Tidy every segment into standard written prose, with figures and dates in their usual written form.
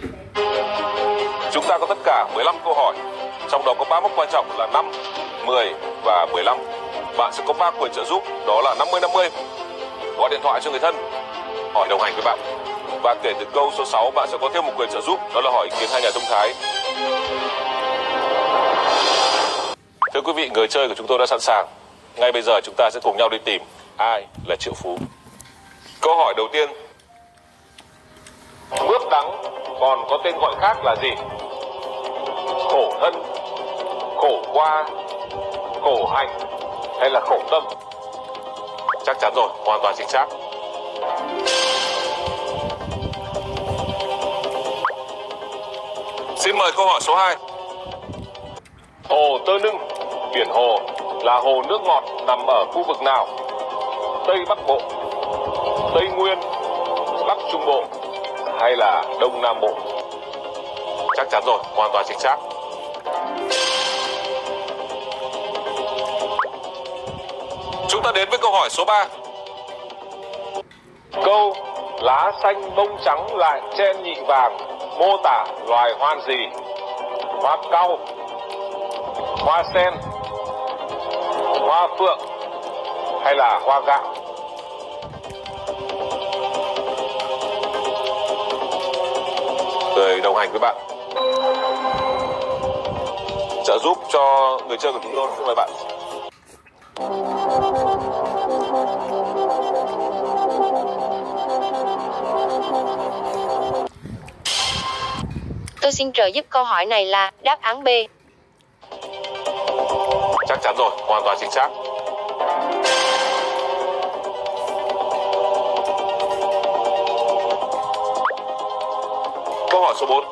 Chúng ta có tất cả 15 câu hỏi, trong đó có 3 mốc quan trọng là 5, 10 và 15. Bạn sẽ có 3 quyền trợ giúp, đó là 50-50. Gọi điện thoại cho người thân, hỏi đồng hành với bạn. Và kể từ câu số 6, bạn sẽ có thêm một quyền trợ giúp, đó là hỏi ý kiến hai nhà thông thái. Thưa quý vị, người chơi của chúng tôi đã sẵn sàng. Ngay bây giờ chúng ta sẽ cùng nhau đi tìm ai là triệu phú. Câu hỏi đầu tiên. Mướp đắng còn có tên gọi khác là gì? Khổ thân, khổ qua, khổ hạnh hay là khổ tâm? Chắc chắn rồi, hoàn toàn chính xác. Xin mời câu hỏi số 2. Hồ Tơ Nưng, biển Hồ, là hồ nước ngọt nằm ở khu vực nào? Tây Bắc Bộ, Tây Nguyên, Bắc Trung Bộ hay là Đông Nam Bộ? Chắc chắn rồi, hoàn toàn chính xác. Chúng ta đến với câu hỏi số 3. Câu lá xanh bông trắng lại chen nhị vàng mô tả loài hoa gì? Hoa cau, hoa sen, hoa phượng hay là hoa gạo? Người đồng hành với bạn trợ giúp cho người chơi của chúng tôi, xin mời bạn. Tôi xin trợ giúp câu hỏi này là đáp án B. Chắc chắn rồi, hoàn toàn chính xác. Câu hỏi số 4.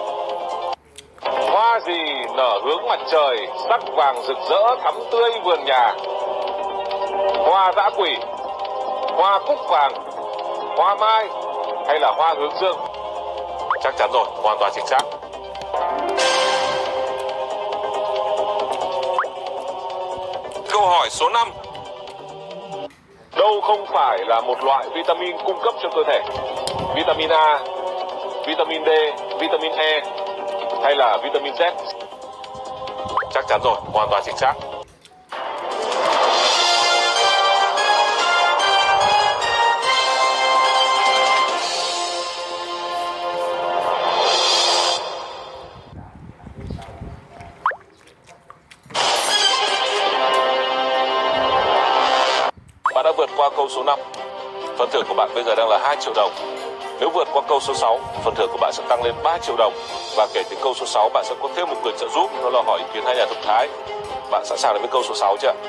Hoa gì nở hướng mặt trời, sắc vàng rực rỡ thắm tươi vườn nhà? Hoa dã quỷ, hoa cúc vàng, hoa mai hay là hoa hướng dương? Chắc chắn rồi, hoàn toàn chính xác. Câu hỏi số 5. Đâu không phải là một loại vitamin cung cấp cho cơ thể? Vitamin A, vitamin D, vitamin E hay là vitamin Z? Chắc chắn rồi, hoàn toàn chính xác. Bạn đã vượt qua câu số 5. Phần thưởng của bạn bây giờ đang là 2 triệu đồng. Nếu vượt qua câu số 6, phần thưởng của bạn sẽ tăng lên 3 triệu đồng. Và kể từ câu số 6, bạn sẽ có thêm một quyền trợ giúp, đó là hỏi ý kiến hai nhà thông thái. Bạn sẵn sàng đến với câu số 6 chưa?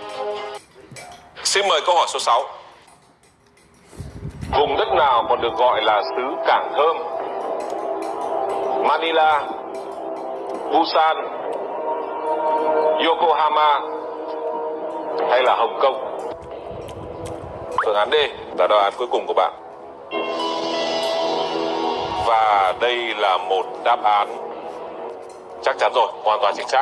Xin mời câu hỏi số 6. Vùng đất nào còn được gọi là xứ cảng thơm? Manila, Busan, Yokohama hay là Hồng Kông? Phương án D là đáp án cuối cùng của bạn. Và đây là một đáp án chắc chắn rồi, hoàn toàn chính xác.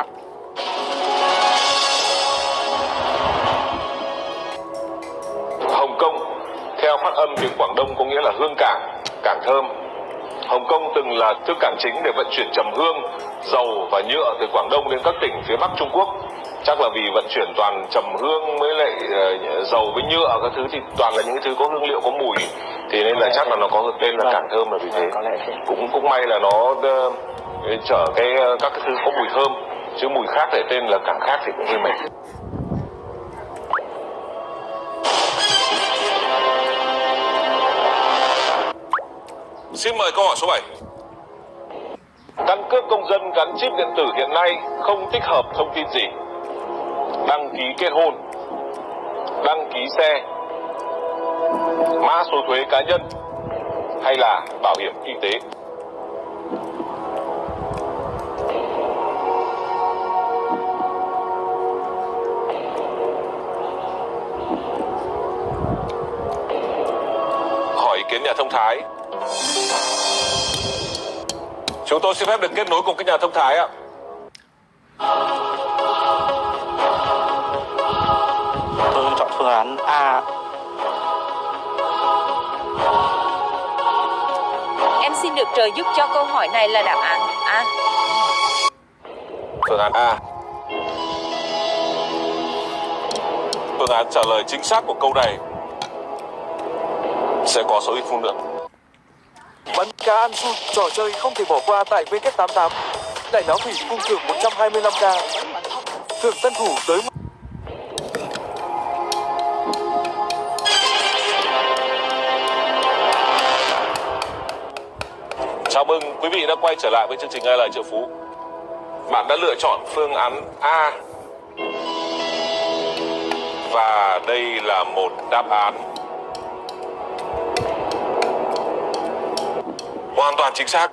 Hồng Kông theo phát âm tiếng Quảng Đông có nghĩa là hương cảng, cảng thơm. Hồng Kông từng là thứ cảng chính để vận chuyển trầm hương, dầu và nhựa từ Quảng Đông đến các tỉnh phía Bắc Trung Quốc. Chắc là vì vận chuyển toàn trầm hương với lại dầu với nhựa các thứ thì toàn là những thứ có hương liệu, có mùi, thì nên là chắc là nó có tên là cảng thơm là vì thế. Cũng may là nó chở các cái thứ có mùi thơm, chứ mùi khác để tên là cảng khác thì cũng hơi mệt. Xin mời câu hỏi số 7. Căn cước công dân gắn chip điện tử hiện nay không tích hợp thông tin gì? Đăng ký kết hôn, đăng ký xe, mã số thuế cá nhân hay là bảo hiểm y tế? Hỏi ý kiến nhà thông thái. Chúng tôi xin phép được kết nối cùng các nhà thông thái ạ. Tôi chọn phương án A. MC Xin được trợ giúp cho câu hỏi này là đáp án A. Phương án A. Phương án trả lời chính xác của câu này sẽ có số ít phút nữa. Bắn cá ăn xui, trò chơi không thể bỏ qua tại WK88. Đại náo thủy cung thưởng 125k. Thưởng tân thủ tới. Chào mừng quý vị đã quay trở lại với chương trình Ai là triệu phú. Bạn đã lựa chọn phương án A. Và đây là một đáp án hoàn toàn chính xác.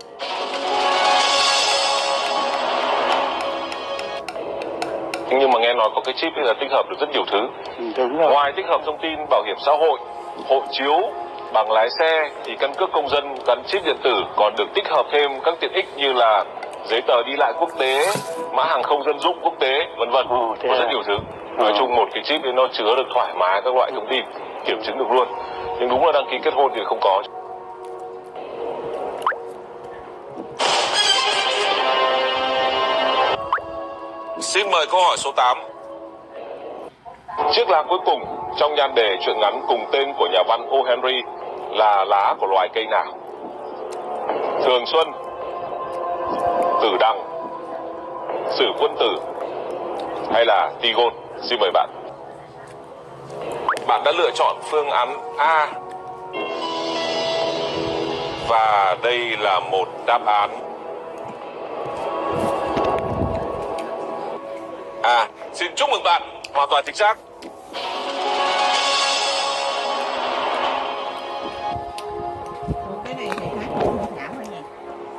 Nhưng mà nghe nói có cái chip là tích hợp được rất nhiều thứ. Đúng rồi. Ngoài tích hợp thông tin bảo hiểm xã hội, hộ chiếu, bằng lái xe thì căn cước công dân gắn chip điện tử còn được tích hợp thêm các tiện ích như là giấy tờ đi lại quốc tế, mã hàng không dân dụng quốc tế, vân vân. Có rất nhiều thứ. Nói chung một cái chip thì nó chứa được thoải mái các loại thông tin, kiểm chứng được luôn. Nhưng đúng là đăng ký kết hôn thì không có. Xin mời câu hỏi số 8. Chiếc lá cuối cùng trong nhan đề truyện ngắn cùng tên của nhà văn O. Henry là lá của loài cây nào? Thường xuân, tử đằng, sử quân tử hay là tigon? Xin mời bạn. Bạn đã lựa chọn phương án A. Và đây là một đáp án A. Xin chúc mừng bạn, hoàn toàn chính xác. Cái này thì khác thảm hơn nhỉ.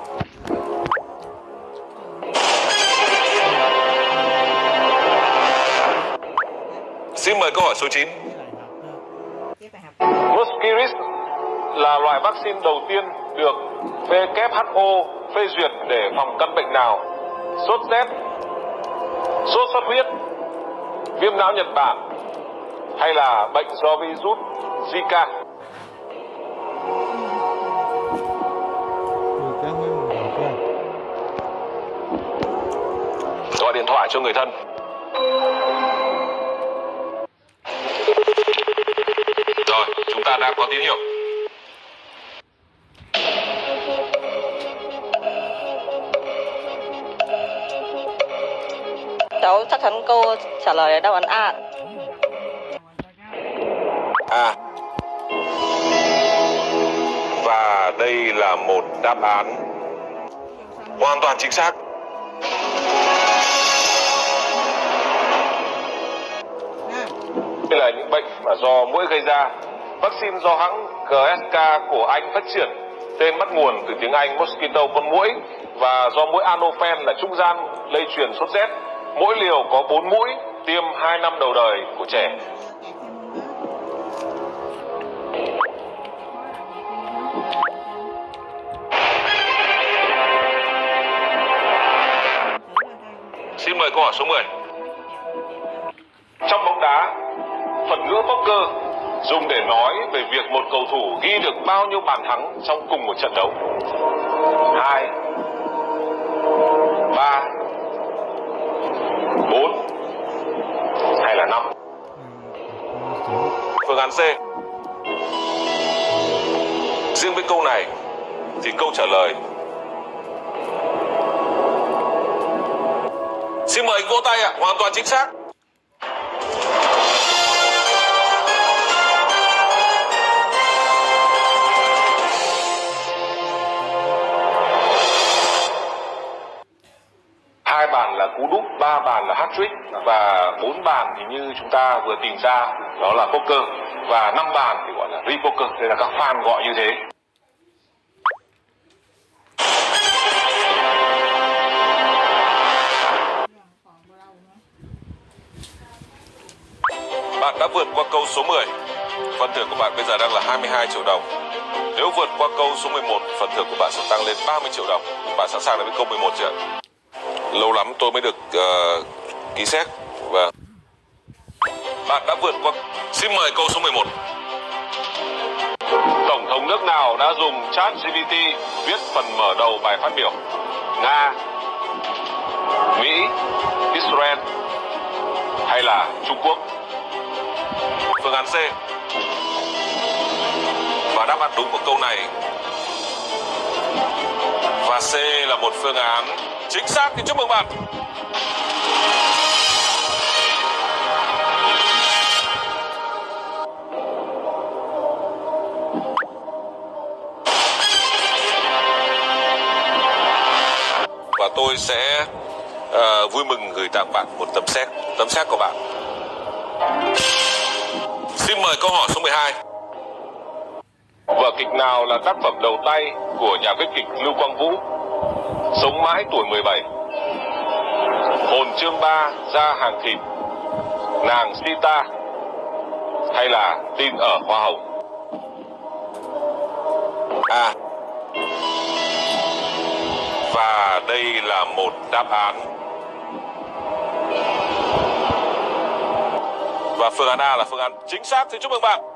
Xin mời câu hỏi số 9. Cái bài học Mosquirix là loại vaccine đầu tiên được WHO phê duyệt để phòng căn bệnh nào? Sốt rét, sốt xuất huyết, viêm não Nhật Bản hay là bệnh do virus Zika? Gọi điện thoại cho người thân. Rồi, chúng ta đã có tín hiệu. Cháu chắc chắn câu trả lời là đáp án A. A. Và đây là một đáp án hoàn toàn chính xác. Đây là những bệnh mà do muỗi gây ra. Vaccine do hãng GSK của Anh phát triển, tên bắt nguồn từ tiếng Anh mosquito con muỗi, và do muỗi Anopheles là trung gian lây truyền sốt rét. Mỗi liều có 4 mũi, tiêm 2 năm đầu đời của trẻ. Xin mời câu hỏi số 10. Trong bóng đá, thuật ngữ poker dùng để nói về việc một cầu thủ ghi được bao nhiêu bàn thắng trong cùng một trận đấu? 2, 3, 4 hay là 5? Phương án C. Riêng với câu này thì câu trả lời. Xin mời vỗ tay ạ, hoàn toàn chính xác. Hai bàn là cú đúp, 3 bàn là hat-trick và 4 bàn thì như chúng ta vừa tìm ra đó là poker, và 5 bàn thì gọi là re-poker, đây là các fan gọi như thế. Bạn đã vượt qua câu số 10. Phần thưởng của bạn bây giờ đang là 22 triệu đồng. Nếu vượt qua câu số 11, phần thưởng của bạn sẽ tăng lên 30 triệu đồng. Bạn sẵn sàng đến với câu 11 chưa? Lâu lắm tôi mới được ký xét. Và bạn đã vượt qua. Xin mời câu số 11. Tổng thống nước nào đã dùng ChatGPT viết phần mở đầu bài phát biểu? Nga, Mỹ, Israel hay là Trung Quốc? Phương án C. Và đáp án đúng của câu này và C là một phương án chính xác, thì chúc mừng bạn. Và tôi sẽ vui mừng gửi tặng bạn một tấm séc của bạn. Xin mời câu hỏi số 12. Vở kịch nào là tác phẩm đầu tay của nhà viết kịch Lưu Quang Vũ? Sống mãi tuổi 17, Hồn chương 3 ra hàng thịt, Nàng Sita hay là Tin ở Hoa Hồng? Và đây là một đáp án. Và phương án A là phương án chính xác, thì chúc mừng bạn.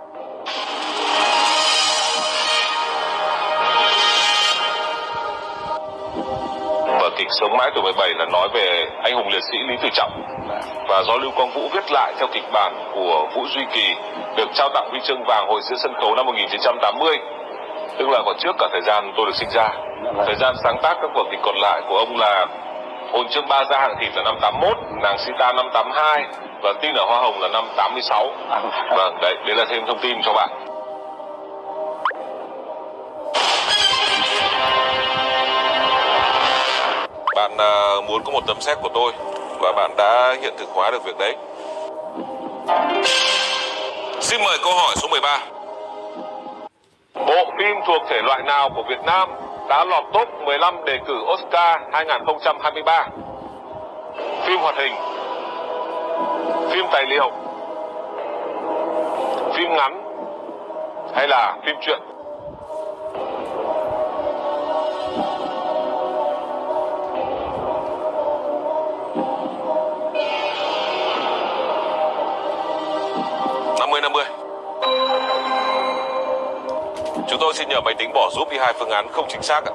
Vở kịch Sống mãi tuổi 17 là nói về anh hùng liệt sĩ Lý Tự Trọng, và do Lưu Quang Vũ viết lại theo kịch bản của Vũ Duy Kỳ, được trao tặng huy chương vàng Hội diễn sân khấu năm 1980, tức là còn trước cả thời gian tôi được sinh ra. Thời gian sáng tác các vở kịch còn lại của ông là Hồn chương 3 ra hàng thịt là năm 81, Nàng Sita năm 82 và Tin ở Hoa Hồng là năm 86. Vâng, đấy là thêm thông tin cho bạn. Bạn muốn có một tấm séc của tôi và bạn đã hiện thực hóa được việc đấy. Xin mời câu hỏi số 13. Bộ phim thuộc thể loại nào của Việt Nam đã lọt top 15 đề cử Oscar 2023? Phim hoạt hình, phim tài liệu, phim ngắn hay là phim truyện? Chúng tôi xin nhờ máy tính bỏ giúp đi hai phương án không chính xác ạ.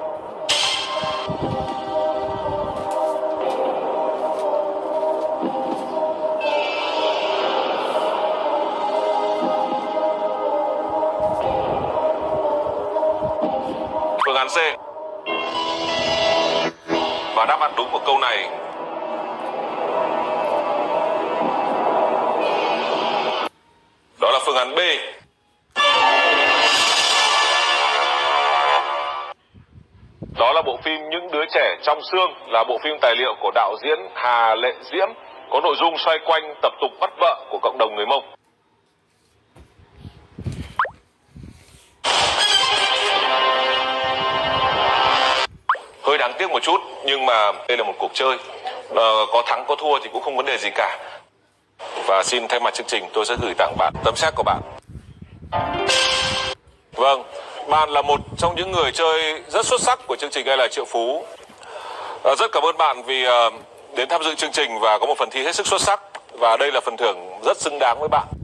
Phương án C. Và đáp án đúng của câu này đó là phương án B. Đó là bộ phim Những đứa trẻ trong xương, là bộ phim tài liệu của đạo diễn Hà Lệ Diễm, có nội dung xoay quanh tập tục bắt vợ của cộng đồng người Mông. Hơi đáng tiếc một chút, nhưng mà đây là một cuộc chơi, có thắng có thua thì cũng không vấn đề gì cả. Và xin thay mặt chương trình tôi sẽ gửi tặng bạn tấm séc của bạn. Vâng, bạn là một trong những người chơi rất xuất sắc của chương trình Ai Là Triệu Phú. Rất cảm ơn bạn vì đến tham dự chương trình và có một phần thi hết sức xuất sắc. Và đây là phần thưởng rất xứng đáng với bạn.